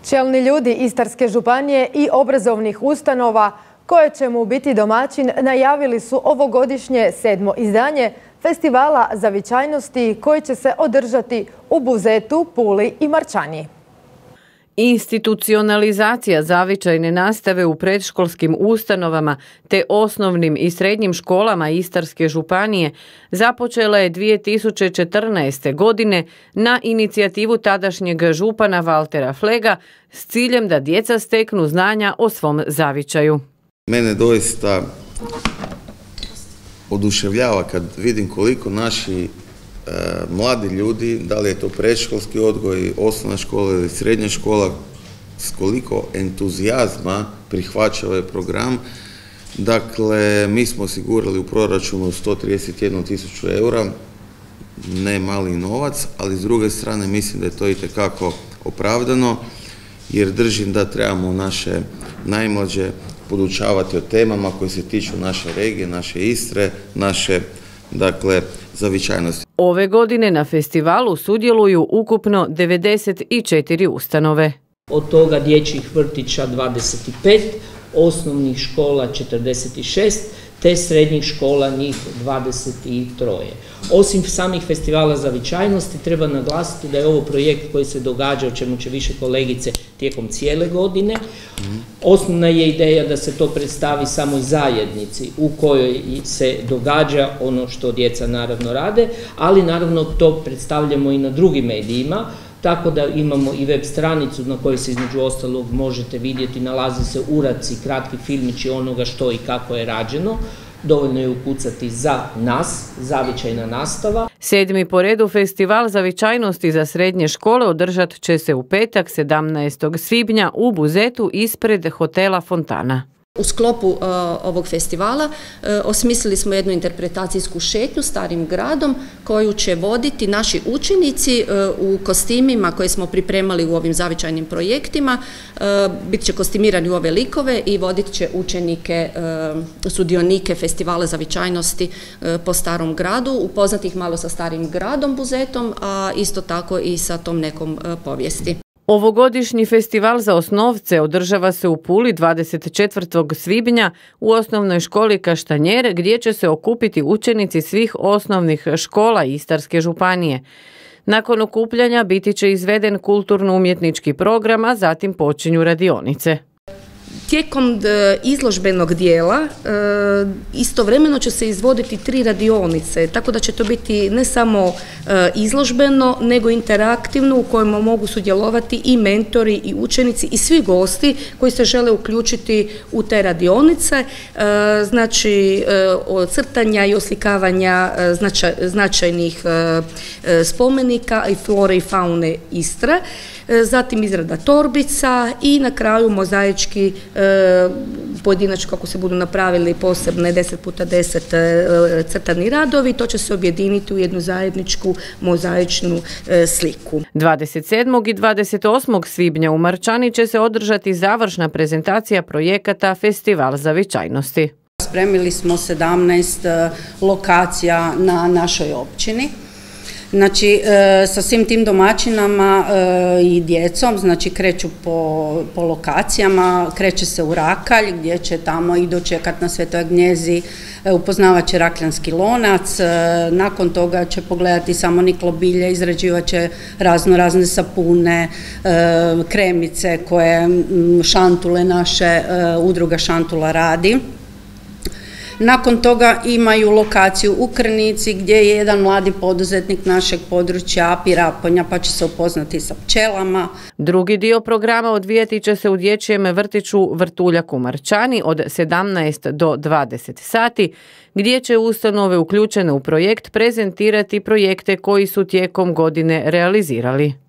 Čelni ljudi Istarske županije i obrazovnih ustanova koje će mu biti domaćin najavili su ovogodišnje 7. izdanje Festivala zavičajnosti koji će se održati u Buzetu, Puli i Marčani. Institucionalizacija zavičajne nastave u predškolskim ustanovama te osnovnim i srednjim školama Istarske županije započela je 2014. godine na inicijativu tadašnjeg župana Valtera Flega s ciljem da djeca steknu znanja o svom zavičaju. Mene doista oduševljava kad vidim koliko naši mladi ljudi, da li je to predškolski odgoj, osnovna škola ili srednja škola, s koliko entuzijazma prihvaća ovaj program. Dakle, mi smo osigurali u proračunu 131.000 eura, ne mali novac, ali s druge strane mislim da je to itekako opravdano, jer držim da trebamo naše najmlađe podučavati o temama koje se tiču naše regije, naše Istre, naše, dakle, zavičajnosti. Ove godine na festivalu sudjeluju ukupno 94 ustanove. Od toga dječjih vrtića 25, osnovnih škola 46, te srednjih škola njih 23. Osim samih festivala zavičajnosti treba naglasiti da je ovo projekt koji se događa, o čemu će više kolegice, tijekom cijele godine. Osnovna je ideja da se to predstavi samoj zajednici u kojoj se događa ono što djeca naravno rade, ali naravno to predstavljamo i na drugim medijima, tako da imamo i web stranicu na kojoj se između ostalog možete vidjeti, nalaze se uradci, kratki filmići onoga što i kako je rađeno. Dovoljno je ukucati za nas, zavičajna nastava. 7. po redu festival zavičajnosti za srednje škole održat će se u petak 17. svibnja u Buzetu ispred hotela Fontana. U sklopu ovog festivala osmislili smo jednu interpretacijsku šetnju starim gradom koju će voditi naši učenici u kostimima koje smo pripremali u ovim zavičajnim projektima. Bit će kostimirani u ove likove i vodit će učenike, sudionike festivala zavičajnosti po starom gradu, upoznati ih malo sa starim gradom Buzetom, a isto tako i sa tom nekom povijesti. Ovogodišnji festival za osnovce održava se u Puli 24. svibnja u osnovnoj školi Kaštanjer, gdje će se okupiti učenici svih osnovnih škola Istarske županije. Nakon okupljanja biti će izveden kulturno-umjetnički program, a zatim počinju radionice. Tijekom izložbenog dijela istovremeno će se izvoditi 3 radionice, tako da će to biti ne samo izložbeno, nego interaktivno u kojima mogu sudjelovati i mentori i učenici i svi gosti koji se žele uključiti u te radionice, znači od crtanja i oslikavanja značajnih spomenika i flore i faune Istre, zatim izrada torbica i na kraju mozaički pojedinačno kako se budu napravili posebne 10x10 crtani radovi, to će se objediniti u jednu zajedničku mozaičnu sliku. 27. i 28. svibnja u Marčani će se održati završna prezentacija projekata Festival zavičajnosti. Spremili smo 17 lokacija na našoj općini. Znači, sa svim tim domaćinama i djecom, znači kreću po lokacijama, kreće se u Rakalj gdje će tamo i dočekat na Svetoj Agnjezi, upoznavat će rakljanski lonac, nakon toga će pogledati samo niklo bilje, izrađivat će razne sapune, kremice koje Šantule naše, udruga Šantula radi. Nakon toga imaju lokaciju u Krnici gdje je jedan mladi poduzetnik našeg područja Piraponja, pa će se upoznati sa pčelama. Drugi dio programa odvijati će se u dječjem vrtiću Vrtuljak u Marčani od 17 do 20 sati, gdje će ustanove uključene u projekt prezentirati projekte koji su tijekom godine realizirali.